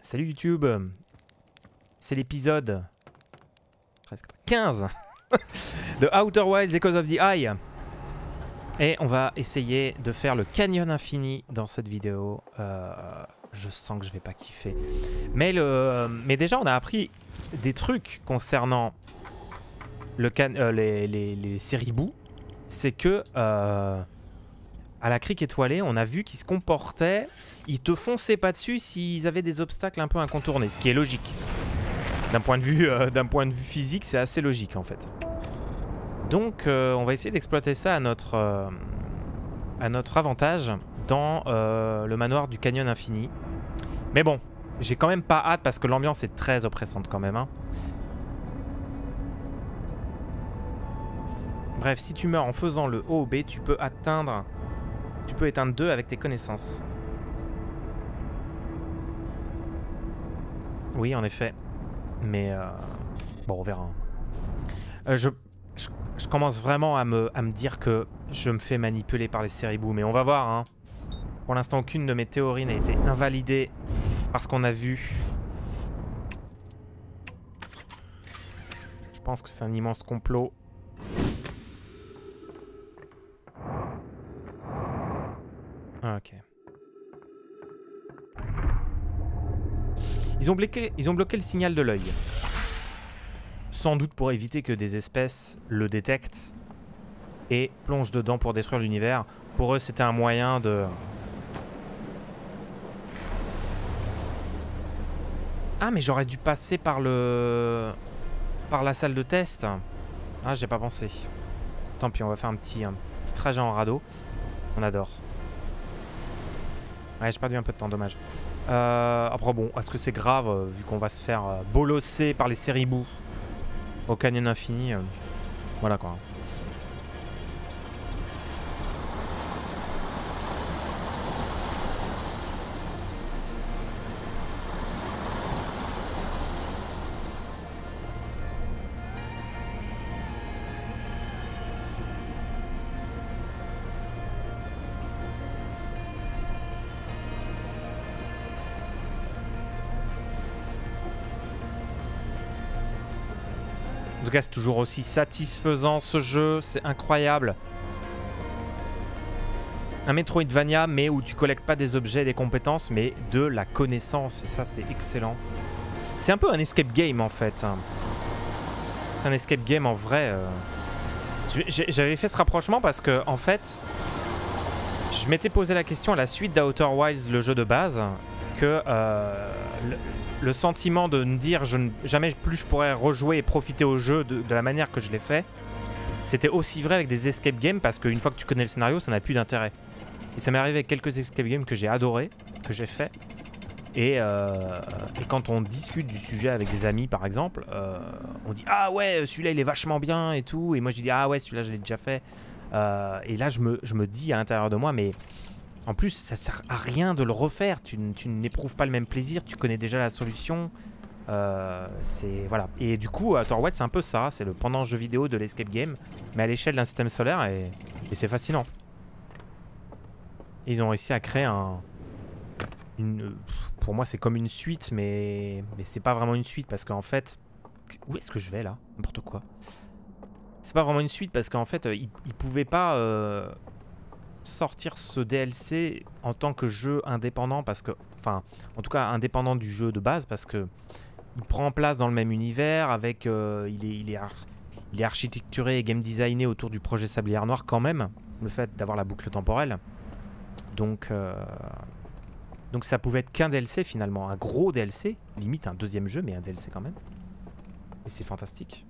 Salut YouTube, c'est l'épisode presque 15 de Outer Wilds Echoes of the Eye. Et on va essayer de faire le canyon infini dans cette vidéo. Je sens que je vais pas kiffer. Mais déjà on a appris des trucs concernant les séribous. C'est que à la crique étoilée, on a vu qu'ils se comportaient, ils te fonçaient pas dessus s'ils avaient des obstacles un peu incontournés, ce qui est logique. D'un point de vue physique, c'est assez logique en fait. Donc on va essayer d'exploiter ça à notre avantage dans le manoir du canyon infini. Mais bon, j'ai quand même pas hâte parce que l'ambiance est très oppressante quand même, hein. Bref, si tu meurs en faisant le O ou B, tu peux éteindre 2 avec tes connaissances. Oui, en effet. Mais bon, on verra. Je commence vraiment à me dire que je me fais manipuler par les séribous. Mais on va voir, hein. Pour l'instant, aucune de mes théories n'a été invalidée par ce qu'on a vu. Je pense que c'est un immense complot. Ok. Ils ont bloqué le signal de l'œil. Sans doute pour éviter que des espèces le détectent et plongent dedans pour détruire l'univers. Pour eux, c'était un moyen de... Ah, mais j'aurais dû passer par la salle de test. Ah, j'ai pas pensé. Tant pis, on va faire un petit trajet en radeau. On adore. Ouais, j'ai perdu un peu de temps, dommage. Après bon, est-ce que c'est grave vu qu'on va se faire bolosser par les séribous au canyon infini, voilà quoi. En tout cas, c'est toujours aussi satisfaisant ce jeu, c'est incroyable. Un Metroidvania, mais où tu collectes pas des objets et des compétences, mais de la connaissance. Et ça, c'est excellent. C'est un peu un escape game en fait. C'est un escape game en vrai. J'avais fait ce rapprochement parce que, en fait, je m'étais posé la question à la suite d'Outer Wilds, le jeu de base, que le sentiment de me dire jamais plus je pourrais rejouer et profiter au jeu de la manière que je l'ai fait, c'était aussi vrai avec des escape games parce qu'une fois que tu connais le scénario, ça n'a plus d'intérêt. Et ça m'est arrivé avec quelques escape games que j'ai adoré, que j'ai fait. Et quand on discute du sujet avec des amis par exemple, on dit ah ouais celui-là il est vachement bien et tout, et moi je dis ah ouais celui-là je l'ai déjà fait. Et là je me dis à l'intérieur de moi mais en plus ça sert à rien de le refaire, tu n'éprouves pas le même plaisir, tu connais déjà la solution. C'est voilà. Et du coup Outer Wilds c'est un peu ça, c'est le pendant jeu vidéo de l'escape game mais à l'échelle d'un système solaire, et c'est fascinant. Et ils ont réussi à créer pour moi c'est comme une suite mais c'est pas vraiment une suite parce qu'en fait où est-ce que je vais là, n'importe quoi. C'est pas vraiment une suite parce qu'en fait ils pouvaient pas sortir ce DLC en tant que jeu indépendant parce que, enfin, en tout cas indépendant du jeu de base parce que il prend place dans le même univers avec, il est architecturé et game designé autour du projet Sablière Noire quand même, le fait d'avoir la boucle temporelle. Donc ça pouvait être qu'un DLC finalement, un gros DLC, limite un deuxième jeu mais un DLC quand même. Et c'est fantastique.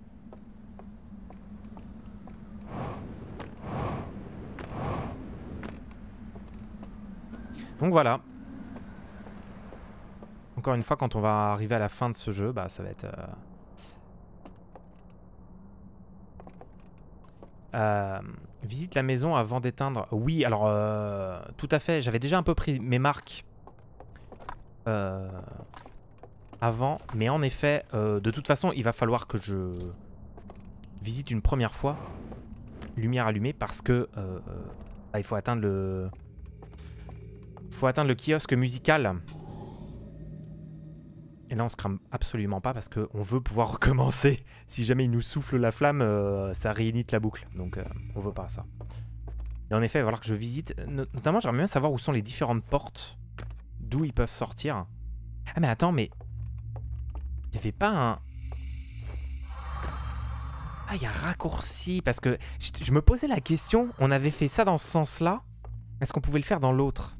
Donc voilà. Encore une fois, quand on va arriver à la fin de ce jeu, bah ça va être... visite la maison avant d'éteindre. Oui, alors tout à fait. J'avais déjà un peu pris mes marques avant. Mais en effet, de toute façon, il va falloir que je visite une première fois. Lumière allumée parce que il faut atteindre le... kiosque musical. Et là, on se crame absolument pas parce qu'on veut pouvoir recommencer. Si jamais il nous souffle la flamme, ça réinite la boucle. Donc, on veut pas ça. Et en effet, il va falloir que je visite. Notamment, j'aimerais bien savoir où sont les différentes portes. D'où ils peuvent sortir. Ah, mais attends, mais... Il n'y avait pas un... Ah, il y a raccourci. Parce que je me posais la question. On avait fait ça dans ce sens-là. Est-ce qu'on pouvait le faire dans l'autre?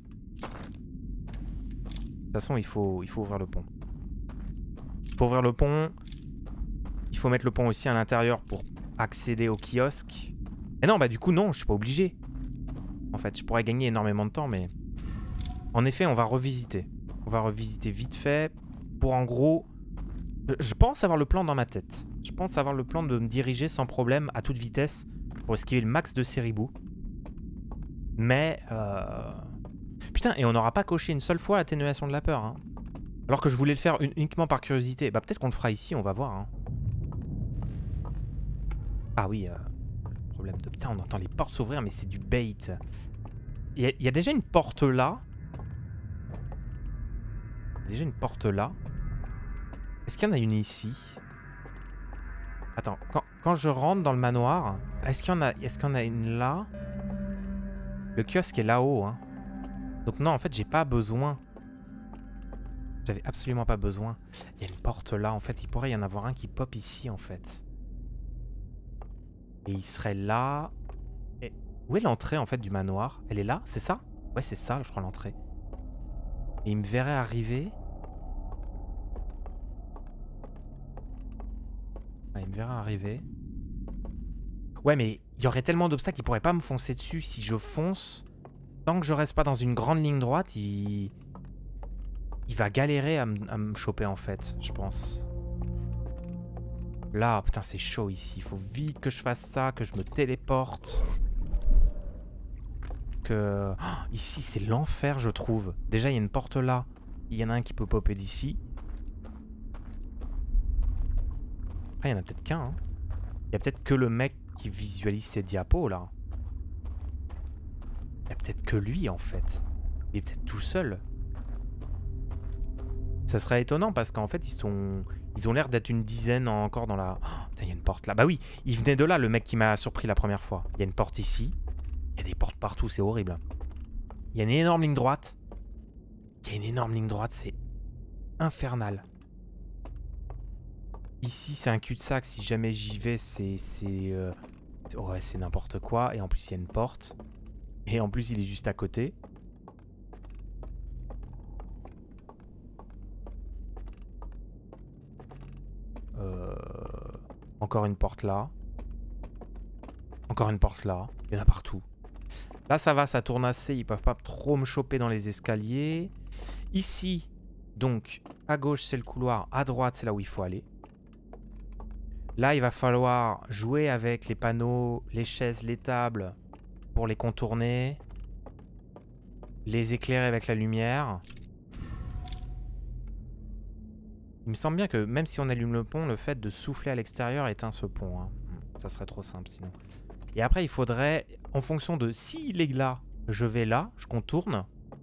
De toute façon, il faut ouvrir le pont. Pour ouvrir le pont, il faut mettre le pont aussi à l'intérieur pour accéder au kiosque. Et non, bah du coup, non, je suis pas obligé. En fait, je pourrais gagner énormément de temps, mais... En effet, on va revisiter. On va revisiter vite fait pour, en gros... Je pense avoir le plan dans ma tête. Je pense avoir le plan de me diriger sans problème à toute vitesse pour esquiver le max de Ceribou. Mais... Putain, et on n'aura pas coché une seule fois l'atténuation de la peur, hein. Alors que je voulais le faire uniquement par curiosité. Bah peut-être qu'on le fera ici, on va voir. Hein. Ah oui, le problème de... Putain, on entend les portes s'ouvrir, mais c'est du bait. Il y a déjà une porte là. Déjà une porte là. Est-ce qu'il y en a une ici? Attends, quand je rentre dans le manoir, est-ce qu'il y en a une là? Le kiosque est là-haut, hein. Donc non, en fait, j'ai pas besoin. J'avais absolument pas besoin. Il y a une porte là, en fait. Il pourrait y en avoir un qui pop ici, en fait. Et il serait là. Et où est l'entrée, en fait, du manoir? Elle est là? C'est ça? Ouais, c'est ça, je crois, l'entrée. Et il me verrait arriver. Ouais, il me verrait arriver. Ouais, mais il y aurait tellement d'obstacles qu'il pourrait pas me foncer dessus. Si je fonce, tant que je reste pas dans une grande ligne droite, il va galérer à me choper, en fait, je pense. Là, putain, c'est chaud ici. Il faut vite que je fasse ça, que je me téléporte. Que... Oh, ici, c'est l'enfer, je trouve. Déjà, il y a une porte là. Il y en a un qui peut popper d'ici. Après, il y en a peut-être qu'un. Hein. Il y a peut-être que le mec qui visualise ses diapos, là. Il y a peut-être que lui, en fait. Il est peut-être tout seul. Ça serait étonnant parce qu'en fait, ils ont l'air d'être une dizaine encore dans la... Oh, putain, il y a une porte là. Bah oui, il venait de là, le mec qui m'a surpris la première fois. Il y a une porte ici. Il y a des portes partout, c'est horrible. Il y a une énorme ligne droite. Il y a une énorme ligne droite, c'est infernal. Ici, c'est un cul-de-sac. Si jamais j'y vais, ouais, c'est n'importe quoi. Et en plus, il y a une porte. Et en plus, il est juste à côté. Encore une porte là. Encore une porte là. Il y en a partout. Là, ça va, ça tourne assez. Ils peuvent pas trop me choper dans les escaliers. Ici, donc, à gauche, c'est le couloir. À droite, c'est là où il faut aller. Là, il va falloir jouer avec les panneaux, les chaises, les tables pour les contourner. Les éclairer avec la lumière. Il me semble bien que même si on allume le pont, le fait de souffler à l'extérieur éteint ce pont. Hein. Ça serait trop simple sinon. Et après, il faudrait, en fonction de s'il est là, je vais là, je contourne.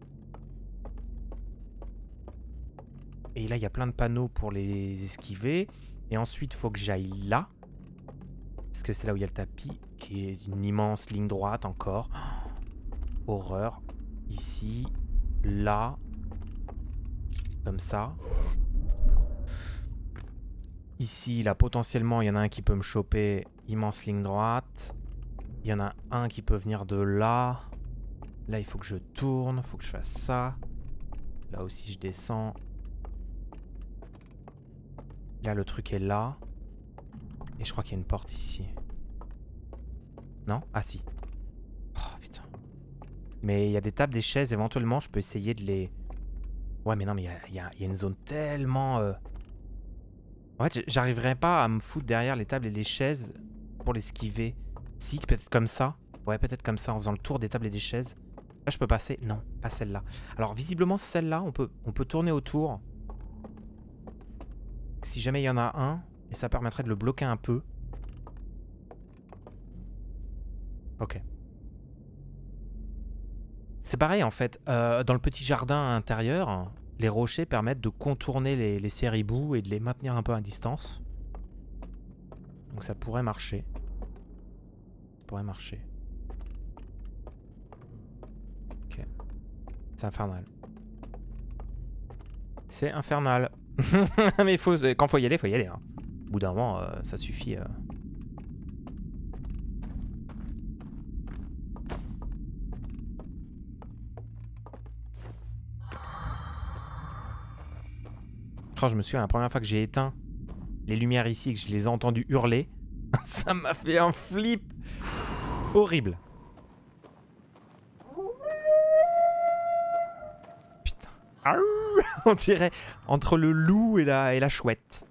Et là, il y a plein de panneaux pour les esquiver. Et ensuite, il faut que j'aille là. Parce que c'est là où il y a le tapis, qui est une immense ligne droite encore. Oh, horreur. Ici, là. Comme ça. Ici, là, potentiellement, il y en a un qui peut me choper. Immense ligne droite. Il y en a un qui peut venir de là. Là, il faut que je tourne. Il faut que je fasse ça. Là aussi, je descends. Là, le truc est là. Et je crois qu'il y a une porte ici. Non? Ah, si. Oh, putain. Mais il y a des tables, des chaises. Éventuellement, je peux essayer de les... Ouais, mais non, mais il y a une zone tellement... En fait, j'arriverai pas à me foutre derrière les tables et les chaises pour l'esquiver. Si, peut-être comme ça. Ouais, peut-être comme ça, en faisant le tour des tables et des chaises. Là, je peux passer. Non, pas celle-là. Alors, visiblement, celle-là, on peut tourner autour. Si jamais il y en a un, et ça permettrait de le bloquer un peu. Ok. C'est pareil, en fait. Dans le petit jardin intérieur, les rochers permettent de contourner les séribous et de les maintenir un peu à distance. Donc ça pourrait marcher. Ça pourrait marcher. Ok. C'est infernal. C'est infernal. Mais quand faut y aller, faut y aller. Hein. Au bout d'un moment, ça suffit. Oh, je me souviens, la première fois que j'ai éteint les lumières ici, que je les ai entendus hurler, ça m'a fait un flip horrible. Putain. On dirait entre le loup et la chouette.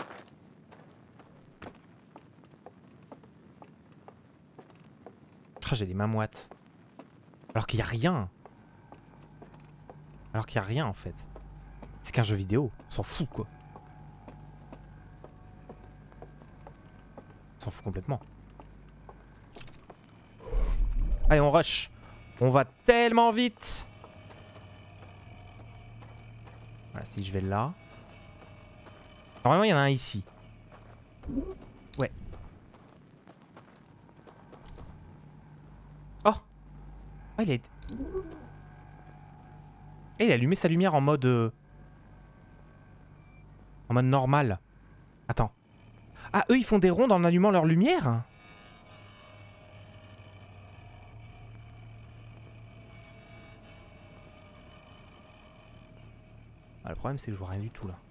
Oh, j'ai les mains moites. Alors qu'il n'y a rien. Alors qu'il n'y a rien en fait. C'est qu'un jeu vidéo. On s'en fout quoi. On s'en fout complètement. Allez, on rush. On va tellement vite. Voilà, si je vais là. Normalement, il y en a un ici. Ouais. Oh. Ah, il a été... Et il a allumé sa lumière en mode... En mode normal. Attends. Ah, eux, ils font des rondes en allumant leur lumière? Ah, le problème, c'est que je vois rien du tout, là.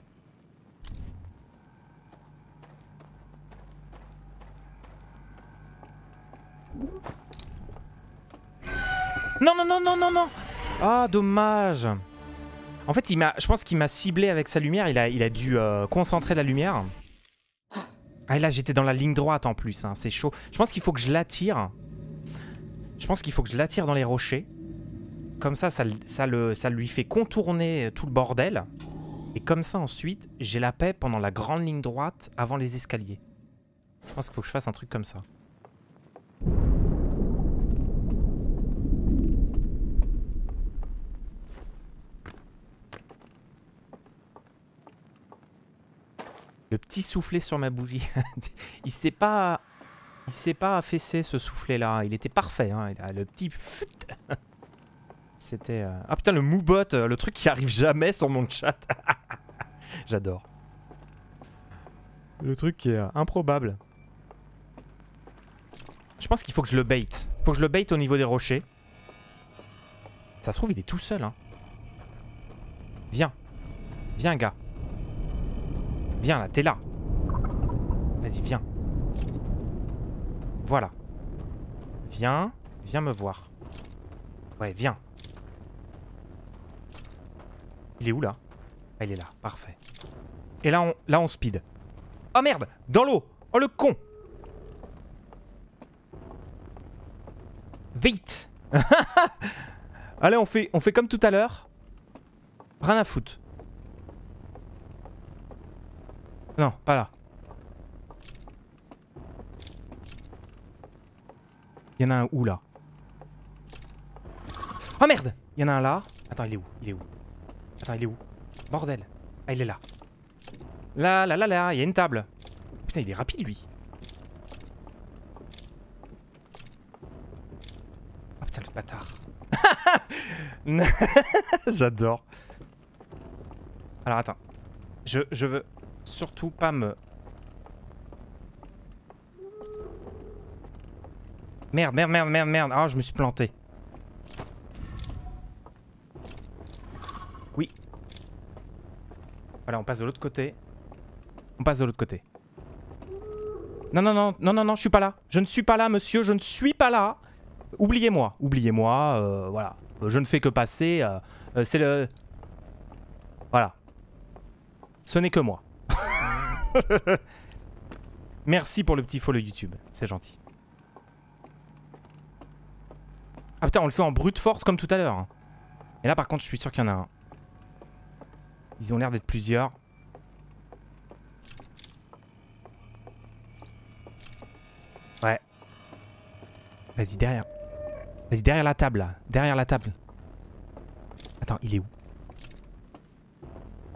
Non, non, non, non, non, non. Ah, dommage. En fait, je pense qu'il m'a ciblé avec sa lumière. Il a dû concentrer la lumière. Ah, et là, j'étais dans la ligne droite en plus. Hein, c'est chaud. Je pense qu'il faut que je l'attire. Je pense qu'il faut que je l'attire dans les rochers. Comme ça, ça lui fait contourner tout le bordel. Et comme ça, ensuite, j'ai la paix pendant la grande ligne droite avant les escaliers. Je pense qu'il faut que je fasse un truc comme ça. Le petit soufflet sur ma bougie. Il s'est pas affaissé ce soufflet là. Il était parfait. Hein. Le petit... C'était... Ah putain, le moobot, le truc qui arrive jamais sur mon chat. J'adore. Le truc qui est improbable. Je pense qu'il faut que je le bait. Faut que je le bait au niveau des rochers. Ça se trouve, il est tout seul. Hein. Viens. Viens, gars. Viens là, t'es là. Vas-y, viens. Voilà. Viens. Viens me voir. Ouais, viens. Il est où là? Ah, il est là, parfait. Et là, on speed. Oh merde! Dans l'eau! Oh le con! Vite! Allez, on fait comme tout à l'heure. Rien à foutre. Non, pas là. Il y en a un où là? Oh merde! Il y en a un là. Attends, il est où? Il est où? Attends, il est où? Bordel. Ah, il est là. Là, là, là, là. Il y a une table. Putain, il est rapide lui. Oh putain, le bâtard. J'adore. Alors attends. Je veux surtout pas me... Merde, merde, merde, merde, merde. Ah, je me suis planté. Oui. Voilà, on passe de l'autre côté. On passe de l'autre côté. Non, non, non, non, non, non, je suis pas là. Je ne suis pas là, monsieur, je ne suis pas là. Oubliez-moi, oubliez-moi, voilà. Je ne fais que passer. C'est le... Voilà. Ce n'est que moi. Merci pour le petit follow YouTube, c'est gentil. Ah putain, on le fait en brute force comme tout à l'heure. Hein. Et là par contre, je suis sûr qu'il y en a un. Ils ont l'air d'être plusieurs. Ouais. Vas-y, derrière. Vas-y, derrière la table, là. Derrière la table. Attends, il est où?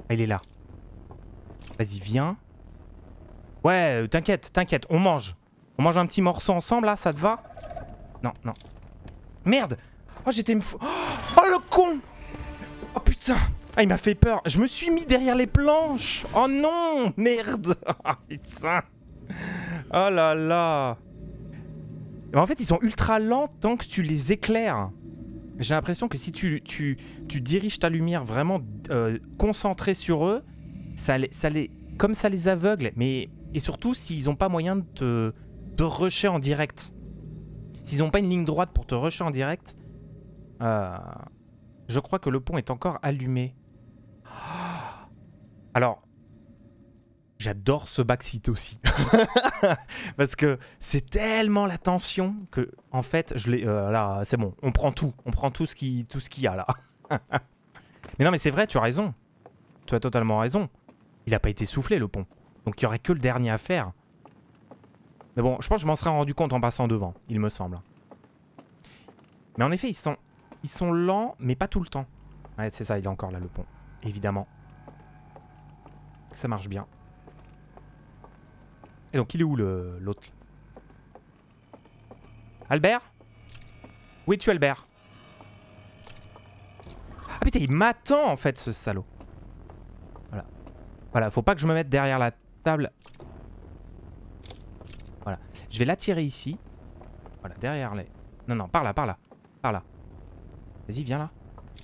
Ah, il est là. Vas-y, viens. Ouais, t'inquiète, t'inquiète, on mange. On mange un petit morceau ensemble, là, ça te va? Non, non. Merde! Oh, j'étais... Oh, le con! Oh, putain! Ah, il m'a fait peur. Je me suis mis derrière les planches. Oh non! Merde! Oh, putain! Oh là là! Mais en fait, ils sont ultra lents tant que tu les éclaires. J'ai l'impression que si tu diriges ta lumière vraiment concentrée sur eux, comme ça les aveugle. Mais, et surtout, s'ils n'ont pas moyen de te rusher en direct. S'ils n'ont pas une ligne droite pour te rusher en direct, je crois que le pont est encore allumé. Alors, j'adore ce backseat aussi. Parce que c'est tellement la tension que, en fait, là, c'est bon. On prend tout. On prend tout ce qu'il y a là. Mais non, mais c'est vrai, tu as raison. Tu as totalement raison. Il n'a pas été soufflé, le pont. Donc, il n'y aurait que le dernier à faire. Mais bon, je pense que je m'en serais rendu compte en passant devant, il me semble. Mais en effet, ils sont lents, mais pas tout le temps. Ouais, c'est ça, il est encore là, le pont. Évidemment. Ça marche bien. Et donc, il est où l'autre? Albert? Où es-tu, Albert? Ah putain, il m'attend, en fait, ce salaud. Voilà. Voilà, faut pas que je me mette derrière la table. Voilà. Je vais l'attirer ici. Voilà, derrière les... Non, non, par là, par là. Par là. Vas-y, viens là.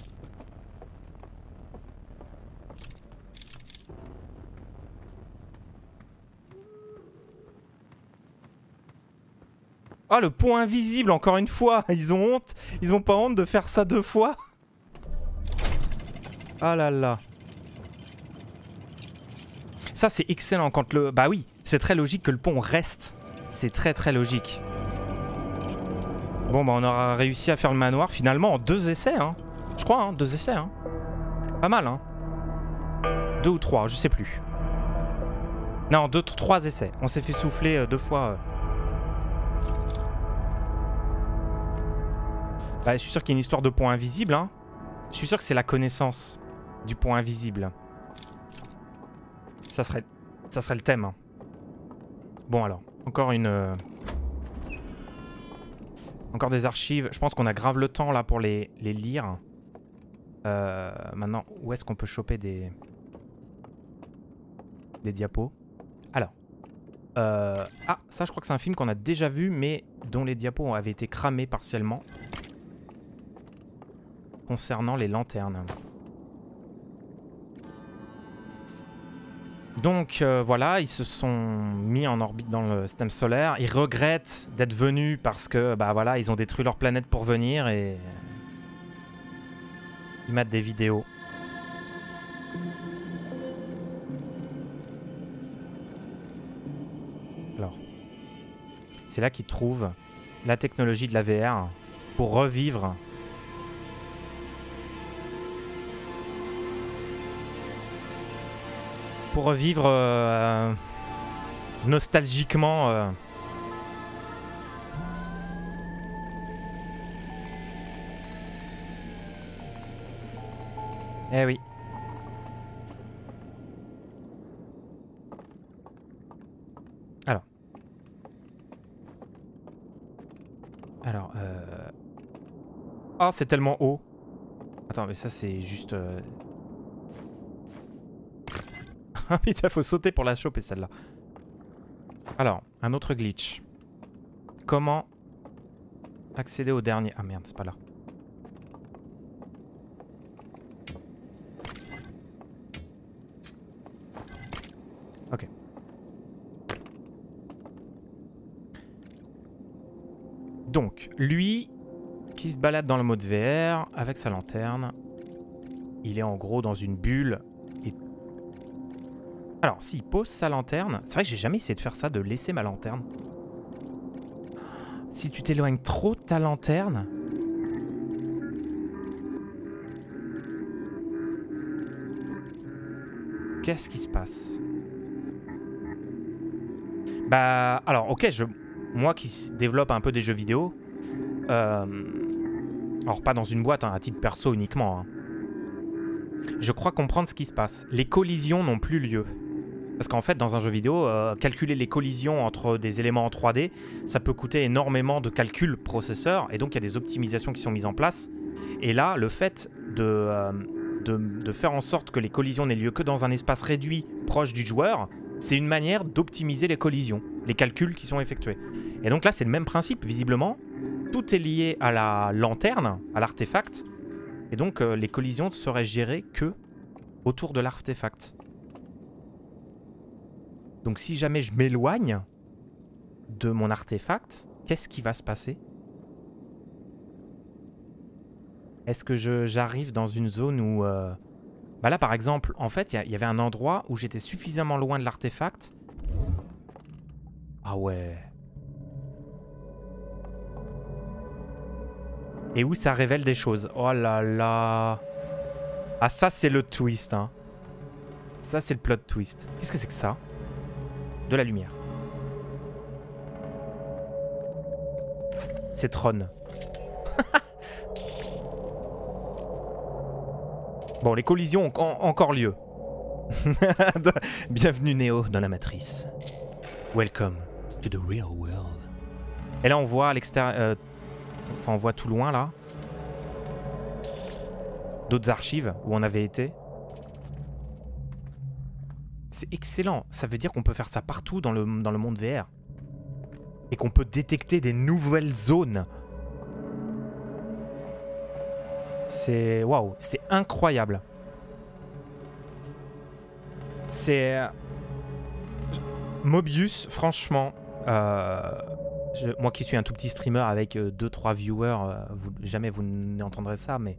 Oh, le pont invisible, encore une fois. Ils ont honte. Ils ont pas honte de faire ça 2 fois. Ah là là. Ça, c'est excellent quand le... Bah oui, c'est très logique que le pont reste. C'est très très logique. Bon, bah on aura réussi à faire le manoir finalement en 2 essais, hein. Je crois, hein, 2 essais, hein. Pas mal, hein. 2 ou 3, je sais plus. Non, 3 essais. On s'est fait souffler 2 fois. Bah, je suis sûr qu'il y a une histoire de pont invisible, hein. Je suis sûr que c'est la connaissance du pont invisible. Ça serait le thème. Hein. Bon alors, encore une... Encore des archives. Je pense qu'on a grave le temps là pour les lire. Maintenant, où est-ce qu'on peut choper des diapos? Alors. Ah, ça je crois que c'est un film qu'on a déjà vu, mais dont les diapos avaient été cramés partiellement. Concernant les lanternes. Donc voilà, ils se sont mis en orbite dans le système solaire. Ils regrettent d'être venus parce que bah voilà, ils ont détruit leur planète pour venir et ils mettent des vidéos. Alors, c'est là qu'ils trouvent la technologie de la VR pour revivre. Pour revivre nostalgiquement. Eh oui. Alors. Oh, c'est tellement haut. Attends, mais ça c'est juste... Ah putain, faut sauter pour la choper celle-là. Alors, un autre glitch. Comment accéder au dernier... Ah merde, c'est pas là. Ok. Donc, lui qui se balade dans le mode VR avec sa lanterne. Il est en gros dans une bulle. Alors, s'il pose sa lanterne... C'est vrai que j'ai jamais essayé de faire ça, de laisser ma lanterne. Si tu t'éloignes trop de ta lanterne... Qu'est-ce qui se passe? Bah... Alors, ok, moi qui développe un peu des jeux vidéo... Alors, pas dans une boîte, hein, à titre perso uniquement. Hein. Je crois comprendre ce qui se passe. Les collisions n'ont plus lieu. Parce qu'en fait, dans un jeu vidéo, calculer les collisions entre des éléments en 3D, ça peut coûter énormément de calculs processeur, et donc il y a des optimisations qui sont mises en place. Et là, le fait de faire en sorte que les collisions n'aient lieu que dans un espace réduit proche du joueur, c'est une manière d'optimiser les collisions, les calculs qui sont effectués. Et donc là, c'est le même principe, visiblement. Tout est lié à la lanterne, à l'artefact, et donc les collisions seraient gérées que autour de l'artefact. Donc si jamais je m'éloigne de mon artefact, qu'est-ce qui va se passer? Est-ce que j'arrive dans une zone où... Bah là par exemple, en fait, il y avait un endroit où j'étais suffisamment loin de l'artefact. Ah ouais. Et où ça révèle des choses. Oh là là. Ah ça c'est le twist, hein. Ça c'est le plot twist. Qu'est-ce que c'est que ça? De la lumière. C'est Tron. Bon, les collisions ont encore lieu. Bienvenue Neo dans la matrice. Welcome to the real world. Et là on voit à l'extérieur... enfin on voit tout loin là. D'autres archives où on avait été. C'est excellent. Ça veut dire qu'on peut faire ça partout dans le monde VR. Et qu'on peut détecter des nouvelles zones. C'est... Waouh, c'est incroyable. C'est... Mobius, franchement... moi qui suis un tout petit streamer avec 2-3 viewers, jamais vous n'entendrez ça, mais...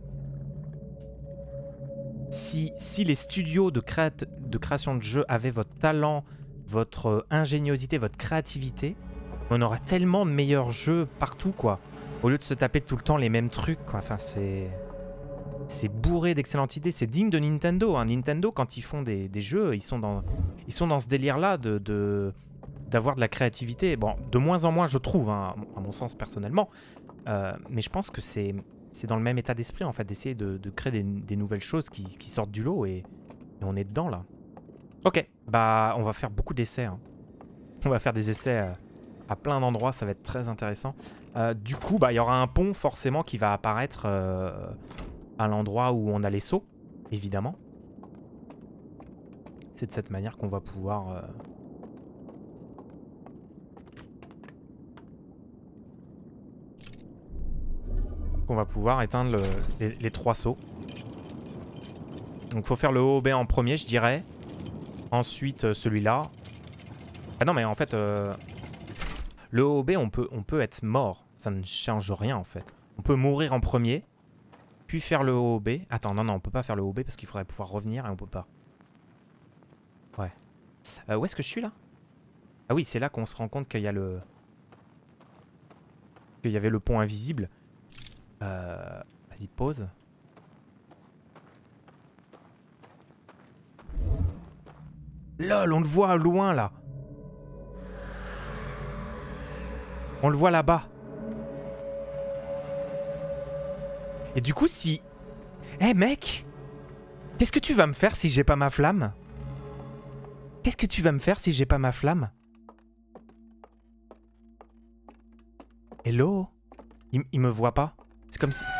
Si les studios de création de jeux avaient votre talent, votre ingéniosité, votre créativité, on aurait tellement de meilleurs jeux partout, quoi. Au lieu de se taper tout le temps les mêmes trucs, quoi. Enfin, c'est bourré d'excellentes idées. C'est digne de Nintendo, hein. Nintendo, quand ils font des jeux, ils sont dans ce délire-là d'avoir de la créativité. Bon, de moins en moins, je trouve, hein, à mon sens personnellement. Mais je pense que c'est dans le même état d'esprit, en fait, d'essayer de créer des nouvelles choses qui sortent du lot et on est dedans, là. Ok, bah, on va faire beaucoup d'essais. Hein. On va faire des essais à plein d'endroits, ça va être très intéressant. Du coup, bah, il y aura un pont, forcément, qui va apparaître à l'endroit où on a les sauts, évidemment. C'est de cette manière qu'on va pouvoir... éteindre les 3 sauts. Donc il faut faire le OOB en premier, je dirais. Ensuite celui-là. Ah non mais en fait le OOB on peut être mort. Ça ne change rien en fait. On peut mourir en premier. Puis faire le OOB. Attends non on peut pas faire le OOB parce qu'il faudrait pouvoir revenir et on peut pas. Ouais. Où est-ce que je suis là? Ah oui c'est là qu'on se rend compte qu'il y a qu'il y avait le pont invisible. Vas-y, pause. Lol, on le voit loin, là. On le voit là-bas. Et du coup, si... Eh, mec! Qu'est-ce que tu vas me faire si j'ai pas ma flamme? Qu'est-ce que tu vas me faire si j'ai pas ma flamme? Hello? Il me voit pas? C'est comme si...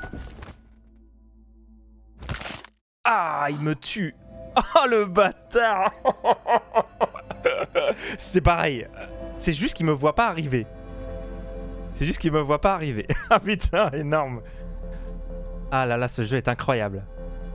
Ah, il me tue. Oh, le bâtard. C'est pareil. C'est juste qu'il me voit pas arriver. C'est juste qu'il me voit pas arriver. Ah putain, énorme. Ah là là, ce jeu est incroyable.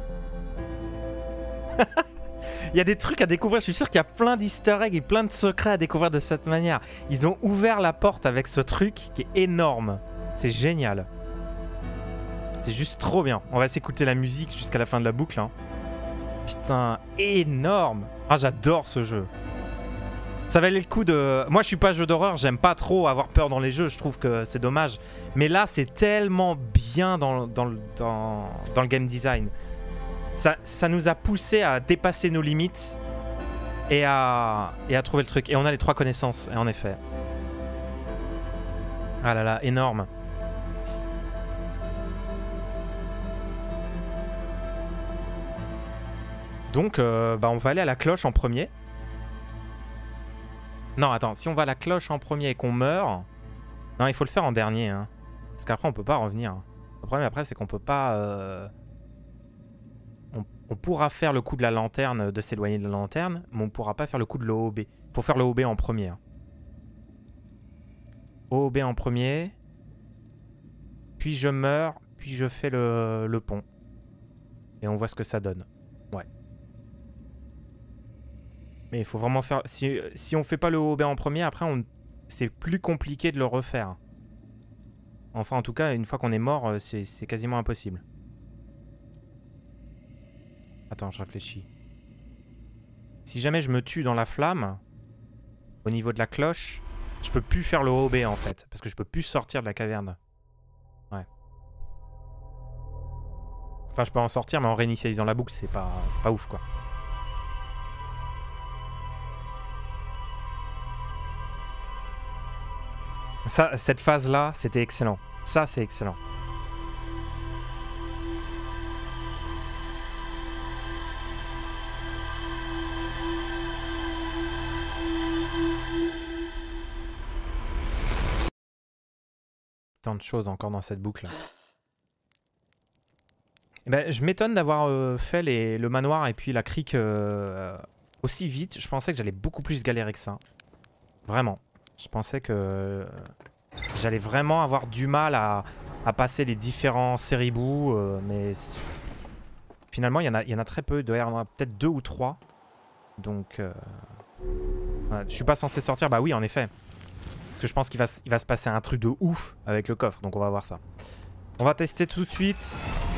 Il y a des trucs à découvrir. Je suis sûr qu'il y a plein d'easter eggs et plein de secrets à découvrir de cette manière. Ils ont ouvert la porte avec ce truc qui est énorme. C'est génial. C'est juste trop bien. On va s'écouter la musique jusqu'à la fin de la boucle. Hein. Putain, énorme. Ah, j'adore ce jeu. Ça valait le coup de... Moi, je suis pas jeu d'horreur. J'aime pas trop avoir peur dans les jeux. Je trouve que c'est dommage. Mais là, c'est tellement bien dans le game design. Ça nous a poussé à dépasser nos limites et à trouver le truc. Et on a les 3 connaissances, en effet. Ah là là, énorme. Donc, bah, on va aller à la cloche en premier. Non, attends, si on va à la cloche en premier et qu'on meurt... Non, il faut le faire en dernier. Hein. Parce qu'après, on peut pas revenir. Le problème après, c'est qu'on peut pas... On pourra faire le coup de la lanterne, de s'éloigner de la lanterne, mais on pourra pas faire le coup de l'OOB. Faut faire l'OOB en premier. Hein. OOB en premier. Puis je meurs, puis je fais le pont. Et on voit ce que ça donne. Ouais. Mais il faut vraiment faire... Si on fait pas le OOB en premier, après, c'est plus compliqué de le refaire. Enfin, en tout cas, une fois qu'on est mort, c'est quasiment impossible. Attends, je réfléchis. Si jamais je me tue dans la flamme, au niveau de la cloche, je peux plus faire le OB en fait. Parce que je peux plus sortir de la caverne. Ouais. Enfin, je peux en sortir, mais en réinitialisant la boucle, c'est pas ouf quoi. Ça, cette phase-là, c'était excellent. Ça, c'est excellent. Tant de choses encore dans cette boucle. Ben, je m'étonne d'avoir fait le manoir et puis la crique aussi vite. Je pensais que j'allais beaucoup plus galérer que ça. Vraiment. Je pensais que j'allais vraiment avoir du mal à passer les différents séribous. Mais finalement, il y en a très peu. Il doit y en avoir peut-être 2 ou 3. Donc, ouais, je suis pas censé sortir. Bah oui, en effet. Parce que je pense qu'il va se passer un truc de ouf avec le coffre. Donc on va voir ça. On va tester tout de suite.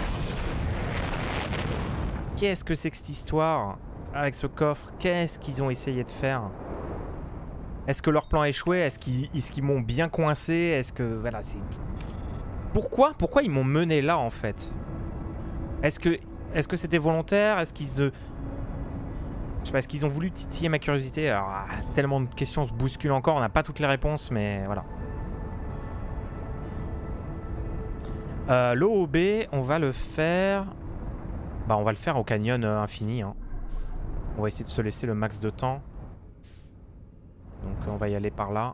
Qu'est-ce que c'est que cette histoire avec ce coffre? Qu'est-ce qu'ils ont essayé de faire? Est-ce que leur plan a échoué? Est-ce qu'ils m'ont bien coincé? Est-ce que... Voilà, c'est... Pourquoi ils m'ont mené là, en fait? Est-ce que c'était volontaire? Est-ce qu'ils se... Je sais pas, est-ce qu'ils ont voulu titiller ma curiosité? Alors, tellement de questions se bousculent encore. On n'a pas toutes les réponses, mais voilà. L'OOB, on va le faire... Bah, on va le faire au canyon infini. Hein. On va essayer de se laisser le max de temps. Donc, on va y aller par là.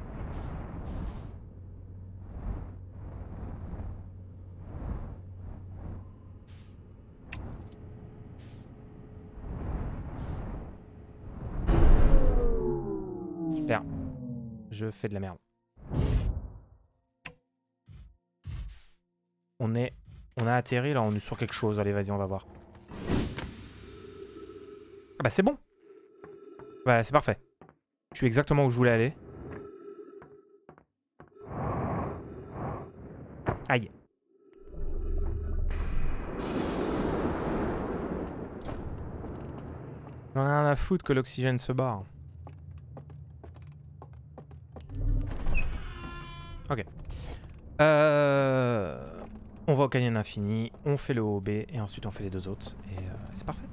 Super. Je fais de la merde. On a atterri, là, on est sur quelque chose. Allez, vas-y, on va voir. Ah bah, c'est bon. Bah, c'est parfait. Je suis exactement où je voulais aller. Aïe. On a rien à foutre que l'oxygène se barre. Ok. On va au canyon infini, on fait le OB et ensuite on fait les 2 autres. Et c'est parfait.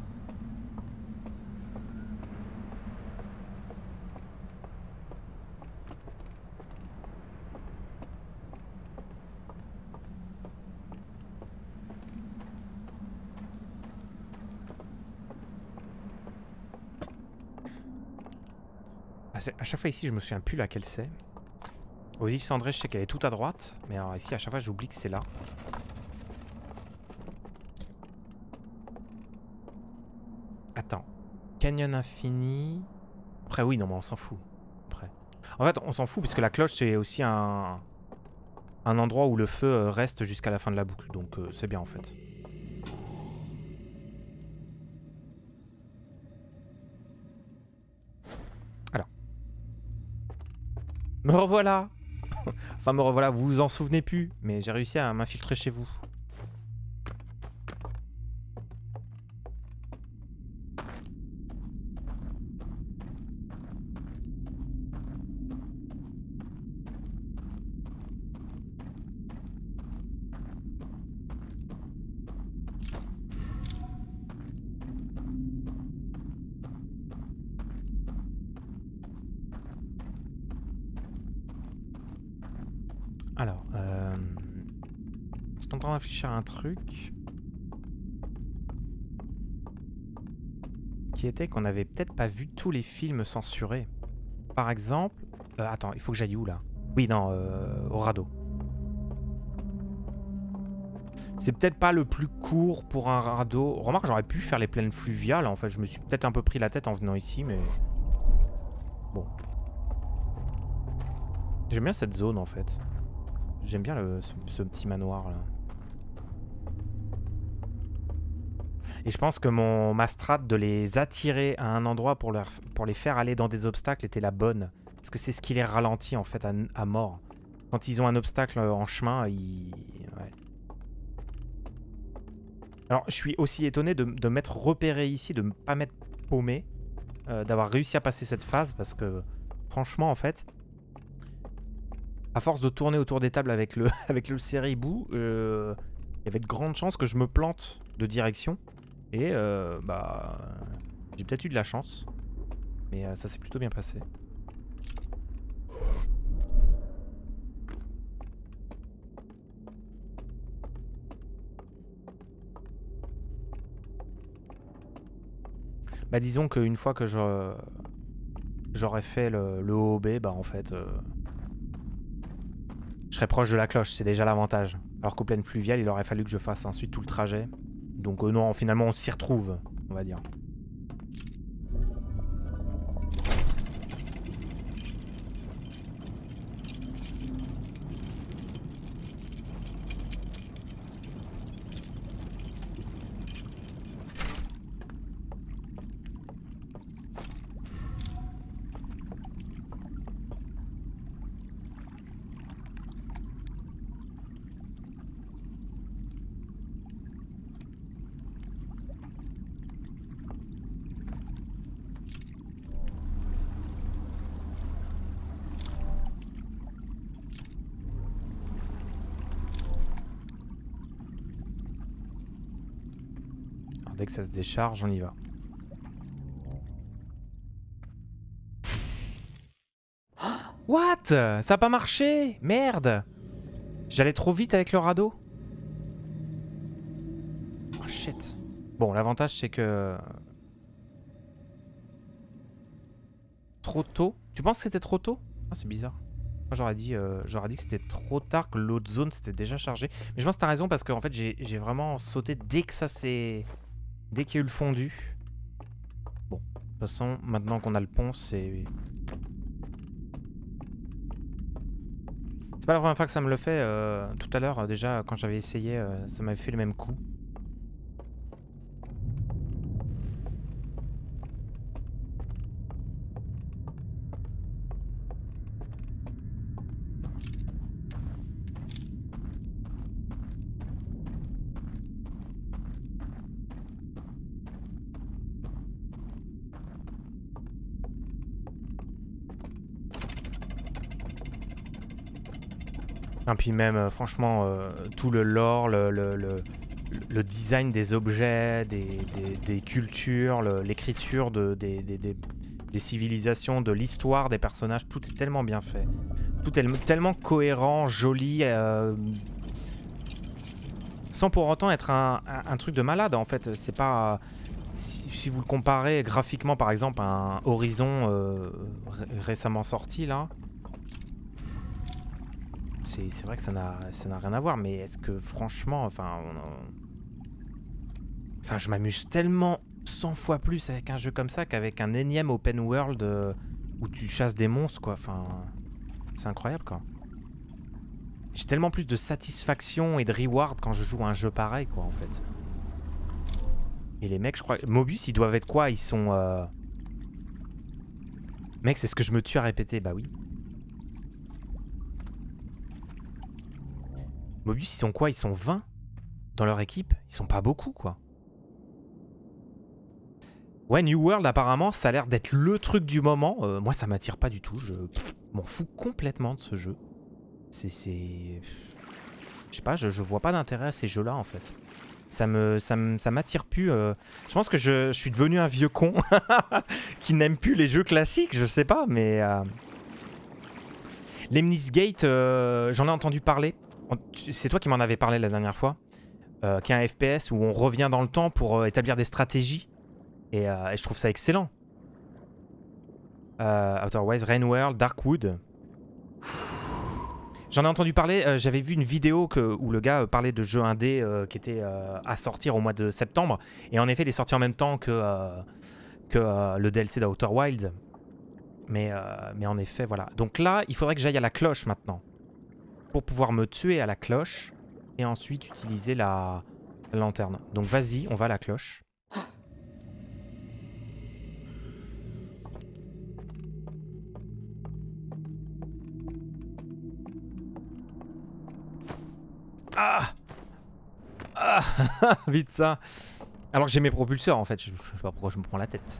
À chaque fois ici, je me souviens plus laquelle c'est. Aux îles Cendrées, je sais qu'elle est tout à droite. Mais alors ici, à chaque fois, j'oublie que c'est là. Attends. Canyon infini. Après, oui, non, mais on s'en fout. Après. En fait, on s'en fout parce que la cloche, c'est aussi un endroit où le feu reste jusqu'à la fin de la boucle. Donc, c'est bien en fait. Alors. Me revoilà. Enfin, me revoilà, vous vous en souvenez plus. Mais j'ai réussi à m'infiltrer chez vous. Alors, je suis en train de réfléchir à un truc. qui était qu'on n'avait peut-être pas vu tous les films censurés. Par exemple... attends, il faut que j'aille où là? Oui, non, au radeau. C'est peut-être pas le plus court pour un radeau. Remarque, j'aurais pu faire les plaines fluviales. En fait, je me suis peut-être un peu pris la tête en venant ici, mais... Bon. J'aime bien cette zone, en fait. J'aime bien ce petit manoir, là. Et je pense que ma strat de les attirer à un endroit pour les faire aller dans des obstacles était la bonne. Parce que c'est ce qui les ralentit, en fait, à mort. Quand ils ont un obstacle en chemin, ils... Ouais. Alors, je suis aussi étonné de m'être repéré ici, de ne pas m'être paumé, d'avoir réussi à passer cette phase, parce que, franchement, en fait, à force de tourner autour des tables avec le, avec le Seribou, il y avait de grandes chances que je me plante de direction, et bah, j'ai peut-être eu de la chance, mais ça s'est plutôt bien passé. Bah disons qu'une fois que j'aurais fait le OOB, bah en fait, je serais proche de la cloche, c'est déjà l'avantage. Alors qu'aux plaines fluviales, il aurait fallu que je fasse ensuite tout le trajet. Donc non, finalement on s'y retrouve, on va dire. Dès que ça se décharge, on y va. What? Ça a pas marché? Merde! J'allais trop vite avec le radeau. Oh shit. Bon, l'avantage c'est que... Trop tôt? Tu penses que c'était trop tôt? Ah, c'est bizarre. Moi j'aurais dit que c'était trop tard, que l'autre zone s'était déjà chargée. Mais je pense que t'as raison parce qu'en fait j'ai vraiment sauté dès que ça s'est... Dès qu'il y a eu le fondu. Bon, de toute façon, maintenant qu'on a le pont, c'est... C'est pas la première fois que ça me le fait. Tout à l'heure, déjà, quand j'avais essayé, ça m'avait fait le même coup. Et puis même, franchement, tout le lore, le design des objets, des cultures, l'écriture des civilisations, de l'histoire des personnages, tout est tellement bien fait. Tout est tellement cohérent, joli, sans pour autant être un truc de malade en fait. C'est pas... Si vous le comparez graphiquement par exemple à un Horizon récemment sorti là, c'est vrai que ça n'a rien à voir, mais est-ce que franchement, enfin je m'amuse tellement 100 fois plus avec un jeu comme ça qu'avec un énième open world où tu chasses des monstres quoi, enfin c'est incroyable quoi. J'ai tellement plus de satisfaction et de reward quand je joue à un jeu pareil quoi en fait. Et les mecs je crois... Mobius ils doivent être quoi? Ils sont... Mec c'est ce que je me tue à répéter, bah oui. Mobius ils sont quoi? Ils sont 20 dans leur équipe? Ils sont pas beaucoup quoi. Ouais, New World apparemment ça a l'air d'être le truc du moment. Moi ça m'attire pas du tout, je m'en fous complètement de ce jeu. C'est... Je sais pas, je vois pas d'intérêt à ces jeux là en fait. Ça m'attire plus. Je pense que je suis devenu un vieux con qui n'aime plus les jeux classiques, je sais pas, mais... Lemnis Gate, j'en ai entendu parler. C'est toi qui m'en avais parlé la dernière fois. Qui est un FPS où on revient dans le temps pour établir des stratégies. Et je trouve ça excellent. Outer Wilds, Rain World, Darkwood. J'en ai entendu parler, j'avais vu une vidéo où le gars parlait de jeux indés qui étaient à sortir au mois de septembre. Et en effet, il est sorti en même temps que le DLC d'Outer Wilds. Mais en effet, voilà. Donc là, il faudrait que j'aille à la cloche maintenant. Pour pouvoir me tuer à la cloche. Et ensuite utiliser la lanterne. Donc vas-y, on va à la cloche. Ah, ah vite ça. Alors que j'ai mes propulseurs en fait, je sais pas pourquoi je me prends la tête.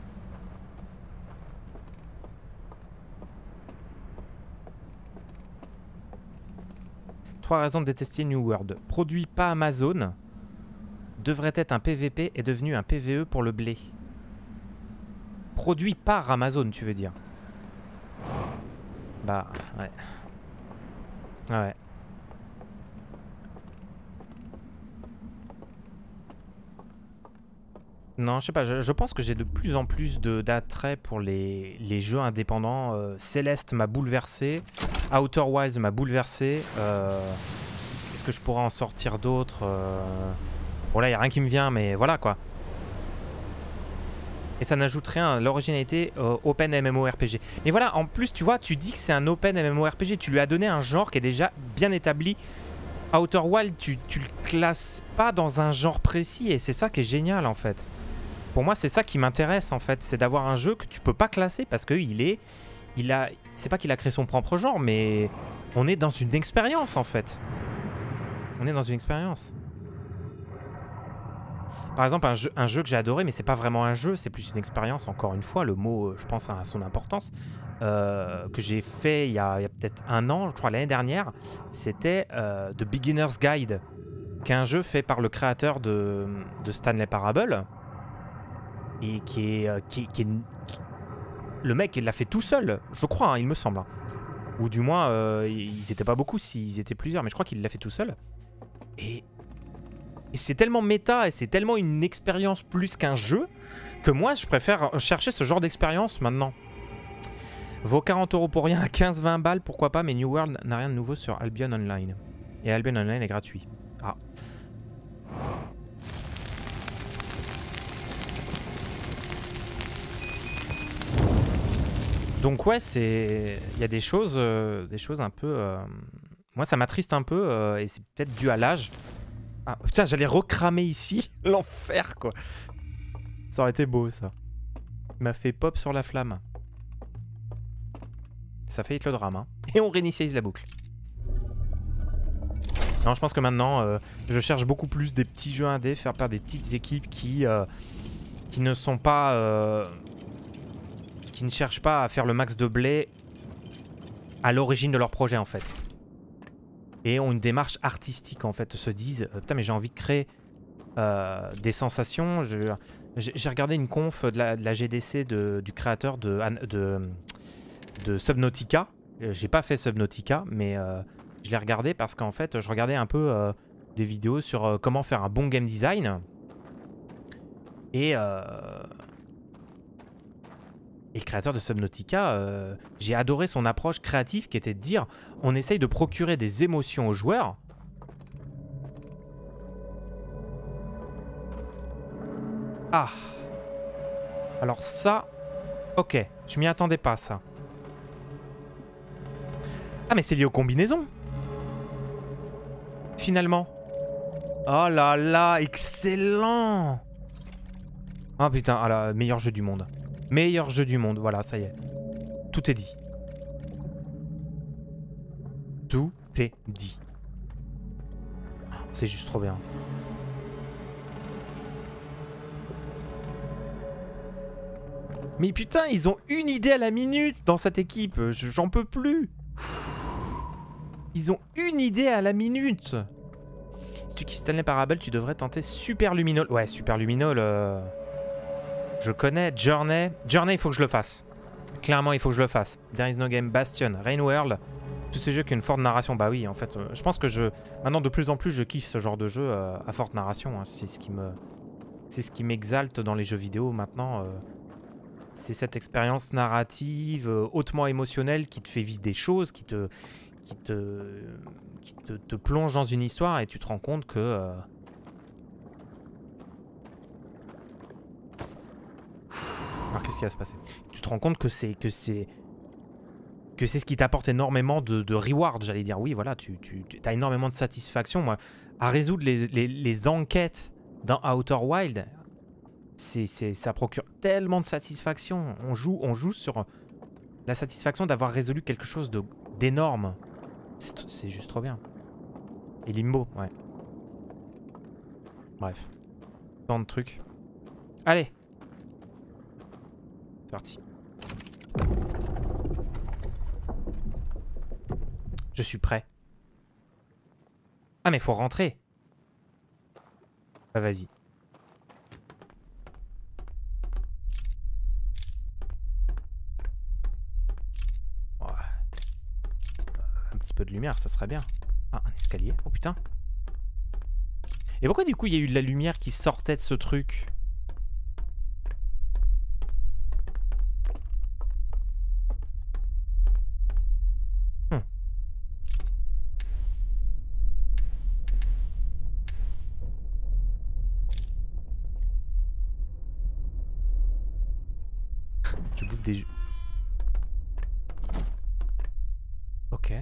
Trois raisons de détester New World. Produit pas Amazon. Devrait être un PVP est devenu un PVE pour le blé. Produit par Amazon, tu veux dire? Bah, ouais. Ouais. Non, je sais pas, je pense que j'ai de plus en plus d'attrait pour les jeux indépendants. Celeste m'a bouleversé. Outer Wilds m'a bouleversé. Est-ce que je pourrais en sortir d'autres Bon là, il n'y a rien qui me vient, mais voilà quoi. Et ça n'ajoute rien à l'originalité Open MMORPG. Mais voilà, en plus, tu vois, tu dis que c'est un Open MMORPG. Tu lui as donné un genre qui est déjà bien établi. Outer Wilds, tu le classes pas dans un genre précis. Et c'est ça qui est génial, en fait. Pour moi, c'est ça qui m'intéresse, en fait. C'est d'avoir un jeu que tu peux pas classer parce que c'est pas qu'il a créé son propre genre, mais on est dans une expérience, en fait. On est dans une expérience. Par exemple, un jeu que j'ai adoré, mais c'est pas vraiment un jeu, c'est plus une expérience, encore une fois, le mot, je pense, a son importance, que j'ai fait il y a peut-être un an, je crois l'année dernière, c'était The Beginner's Guide, qui est un jeu fait par le créateur de Stanley Parable, et le mec, il l'a fait tout seul, je crois, hein, il me semble. Hein. Ou du moins, ils étaient pas beaucoup, s'ils étaient plusieurs, mais je crois qu'il l'a fait tout seul. Et c'est tellement méta et c'est tellement une expérience plus qu'un jeu que moi, je préfère chercher ce genre d'expérience maintenant. Vaut 40 € pour rien, à 15-20 balles, pourquoi pas, mais New World n'a rien de nouveau sur Albion Online. Et Albion Online est gratuit. Ah. Donc ouais, il y a des choses un peu... Moi, ça m'attriste un peu et c'est peut-être dû à l'âge. Ah, putain, j'allais recramer ici. L'enfer, quoi. Ça aurait été beau, ça. Il m'a fait pop sur la flamme. Ça fait le drame, hein. Et on réinitialise la boucle. Non, je pense que maintenant, je cherche beaucoup plus des petits jeux indés, faire par des petites équipes qui ne sont pas... qui ne cherchent pas à faire le max de blé à l'origine de leur projet, en fait. Et ont une démarche artistique, en fait, se disent putain, mais j'ai envie de créer des sensations. J'ai regardé une conf de la GDC du créateur de Subnautica. J'ai pas fait Subnautica, mais je l'ai regardé parce qu'en fait, je regardais un peu des vidéos sur comment faire un bon game design. Et le créateur de Subnautica, j'ai adoré son approche créative qui était de dire on essaye de procurer des émotions aux joueurs. Ah. Alors ça, ok, je m'y attendais pas ça. Ah mais c'est lié aux combinaisons. Finalement. Oh là là, excellent. Ah putain, ah là, meilleur jeu du monde. Meilleur jeu du monde, voilà, ça y est. Tout est dit. Tout est dit. C'est juste trop bien. Mais putain, ils ont une idée à la minute dans cette équipe. J'en peux plus. Ils ont une idée à la minute. Si tu kiffes Stanley Parable, tu devrais tenter Super Luminol. Ouais, Super Luminol... Je connais Journey. Journey, il faut que je le fasse. Clairement, il faut que je le fasse. There is no game, Bastion, Rain World. Tous ces jeux qui ont une forte narration. Bah oui, en fait, je pense que maintenant, de plus en plus, je kiffe ce genre de jeu à forte narration. Hein. C'est ce qui me C'est ce qui m'exalte dans les jeux vidéo maintenant. C'est cette expérience narrative hautement émotionnelle qui te fait vivre des choses, qui te plonge dans une histoire et tu te rends compte que... Alors qu'est-ce qui va se passer? Tu te rends compte que c'est ce qui t'apporte énormément de reward, j'allais dire. Oui, voilà, tu as énormément de satisfaction. Moi, à résoudre les enquêtes dans Outer Wild, ça procure tellement de satisfaction. On joue sur la satisfaction d'avoir résolu quelque chose d'énorme. C'est juste trop bien. Et Limbo, ouais. Bref. Tant de trucs. Allez. C'est parti. Je suis prêt. Ah mais faut rentrer. Bah vas-y. Ouais. Un petit peu de lumière, ça serait bien. Ah, un escalier. Oh putain. Et pourquoi du coup il y a eu de la lumière qui sortait de ce truc? Je bouffe des... Ok.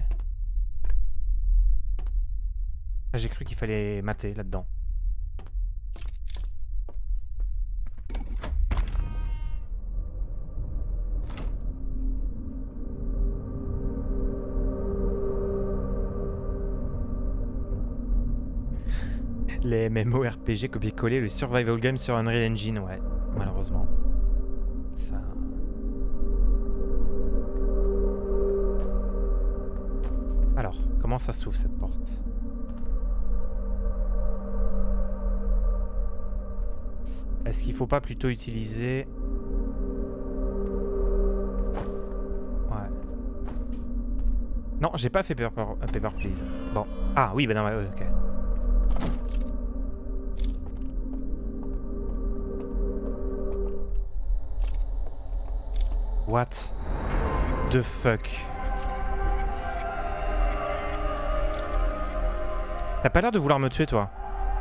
Ah, j'ai cru qu'il fallait mater là-dedans. Les MMORPG copier-coller, le survival game sur Unreal Engine, ouais, malheureusement. Ça... Alors, comment ça s'ouvre cette porte? Est-ce qu'il faut pas plutôt utiliser... Ouais. Non, j'ai pas fait Paper Please. Bon. Ah oui, bah non, ouais, ok. What the fuck? T'as pas l'air de vouloir me tuer, toi.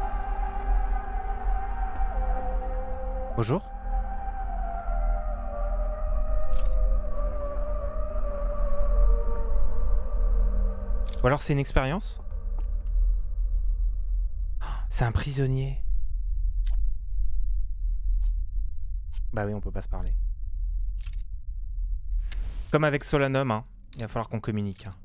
Bonjour. Ou alors c'est une expérience? C'est un prisonnier. Bah oui, on peut pas se parler. Comme avec Solanum, hein. Il va falloir qu'on communique. Hein.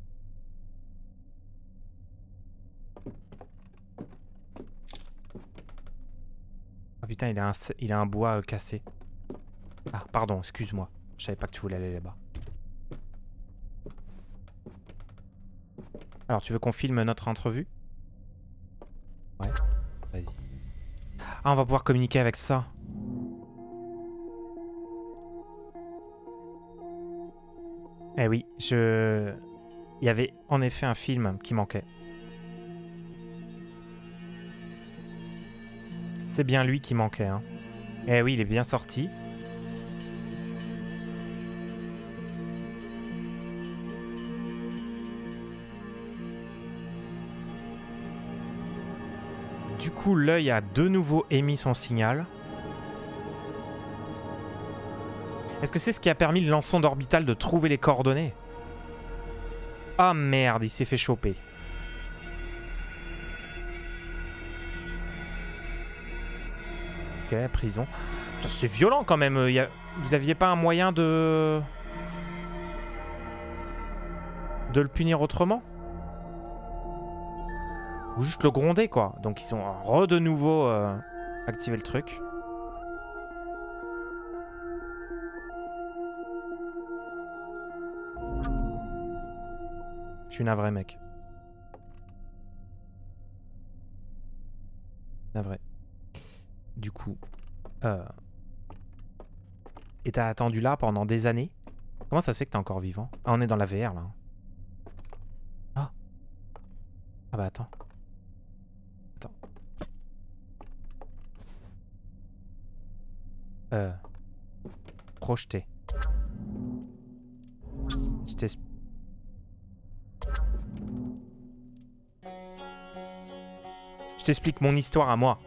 Oh putain, il a un bois cassé. Ah, pardon, excuse-moi. Je savais pas que tu voulais aller là-bas. Alors, tu veux qu'on filme notre entrevue? Ouais, vas-y. Ah, on va pouvoir communiquer avec ça. Eh oui, il y avait en effet un film qui manquait. C'est bien lui qui manquait, hein. Eh oui, il est bien sorti. Du coup, l'œil a de nouveau émis son signal. Est-ce que c'est ce qui a permis le sonde orbital de trouver les coordonnées? Ah merde, il s'est fait choper. Ok, prison. C'est violent quand même. Vous aviez pas un moyen de le punir autrement? Ou juste le gronder, quoi. Donc ils ont de nouveau activé le truc. Je suis navré, mec. Navré. Du coup... Et t'as attendu là pendant des années? Comment ça se fait que t'es encore vivant? Ah, on est dans la VR, là. Ah. Ah bah attends. Attends. Projeter. Je t'explique. Je t'explique mon histoire à moi.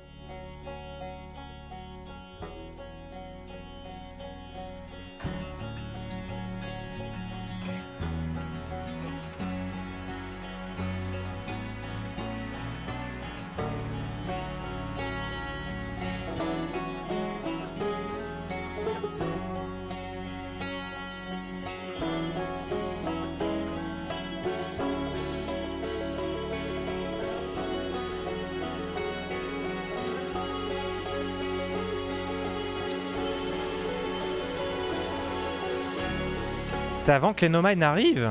C'était avant que les Nomai n'arrivent.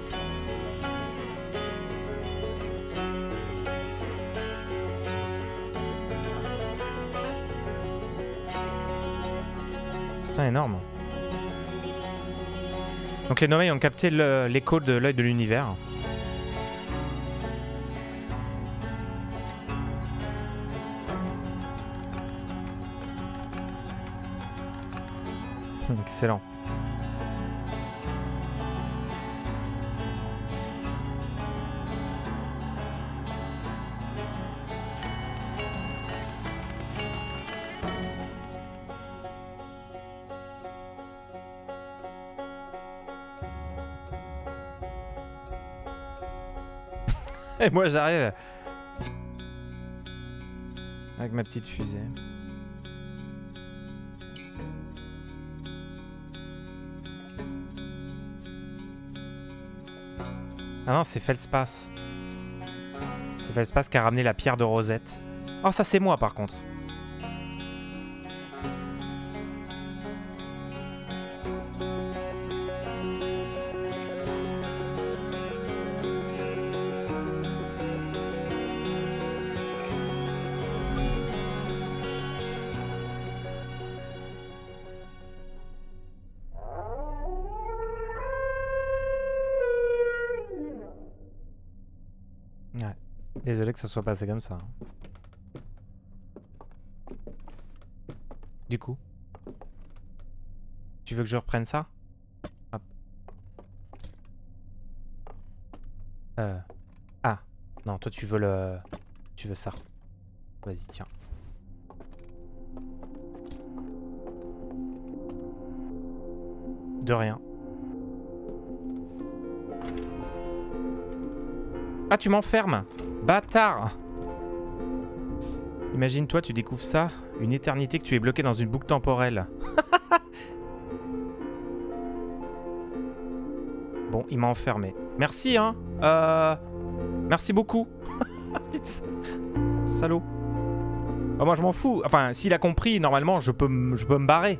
C'est énorme. Donc les Nomai ont capté l'écho de l'œil de l'univers. Excellent. Et moi j'arrive avec ma petite fusée. Ah non, c'est Feldspath. C'est Feldspath qui a ramené la pierre de Rosette. Oh, ça c'est moi par contre. Ouais. Désolé que ça soit passé comme ça. Du coup, tu veux que je reprenne ça? Hop. Ah, non, toi tu veux le... Tu veux ça. Vas-y, tiens. De rien. Ah, tu m'enfermes! Bâtard! Imagine-toi, tu découvres ça, une éternité que tu es bloqué dans une boucle temporelle. Bon, il m'a enfermé. Merci, hein. Merci beaucoup. Salaud. Oh, moi, je m'en fous. Enfin, s'il a compris, normalement, je peux me barrer.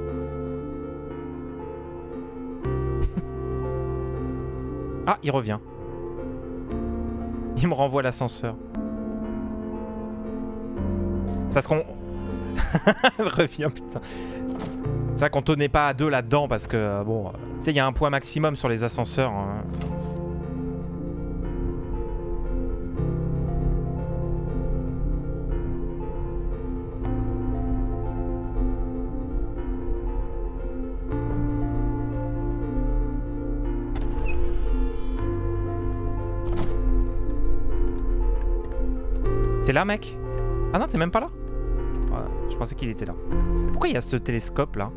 Ah, il revient. Il me renvoie l'ascenseur. C'est parce qu'on... Reviens, putain. C'est vrai qu'on tenait pas à deux là-dedans parce que, bon... Tu sais, il y a un poids maximum sur les ascenseurs. Hein. T'es là, mec? Ah non, t'es même pas là? Ouais, je pensais qu'il était là. Pourquoi il y a ce télescope là?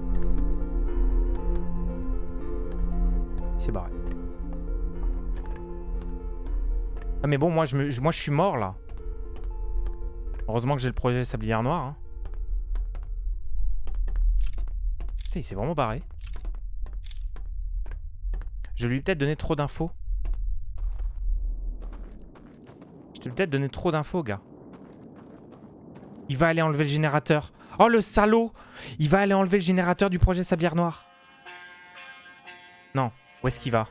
Il s'est barré. Ah mais bon, moi je suis mort là. Heureusement que j'ai le projet Sablière Noire. Hein. Putain, il s'est vraiment barré. Je lui ai peut-être donné trop d'infos. Je t'ai peut-être donné trop d'infos, gars. Il va aller enlever le générateur. Oh, le salaud! Il va aller enlever le générateur du projet Sablière Noire. Non. Où est-ce qu'il va?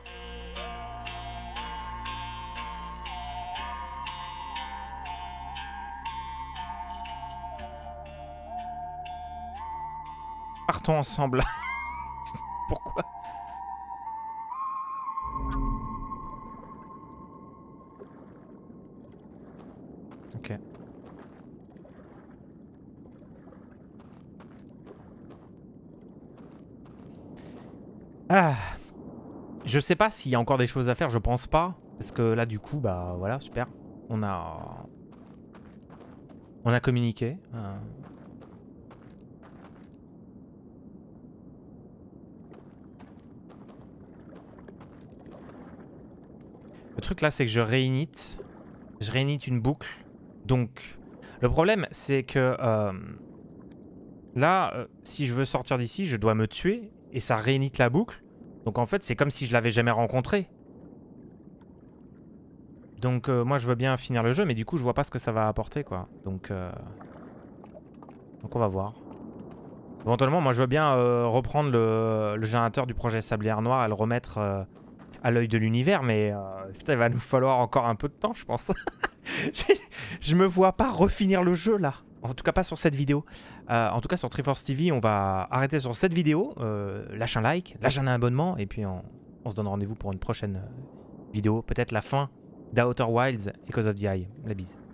Partons ensemble. Pourquoi? Ok. Ah. Je sais pas s'il y a encore des choses à faire, je pense pas. Parce que là, du coup, bah voilà, super. On a communiqué. Le truc là, c'est que je réinite une boucle. Donc, le problème, c'est que là, si je veux sortir d'ici, je dois me tuer et ça réinite la boucle. Donc en fait, c'est comme si je l'avais jamais rencontré. Donc moi, je veux bien finir le jeu, mais du coup, je vois pas ce que ça va apporter, quoi. Donc on va voir. Éventuellement, moi, je veux bien reprendre le générateur du projet Sablière Noire et le remettre à l'œil de l'univers, mais putain, il va nous falloir encore un peu de temps, je pense. Je me vois pas refinir le jeu, là. En tout cas, pas sur cette vidéo. En tout cas, sur Triforce TV, on va arrêter sur cette vidéo. Lâche un like, lâche un abonnement, et puis on se donne rendez-vous pour une prochaine vidéo. Peut-être la fin d'Outer Wilds et Cause of the Eye. La bise.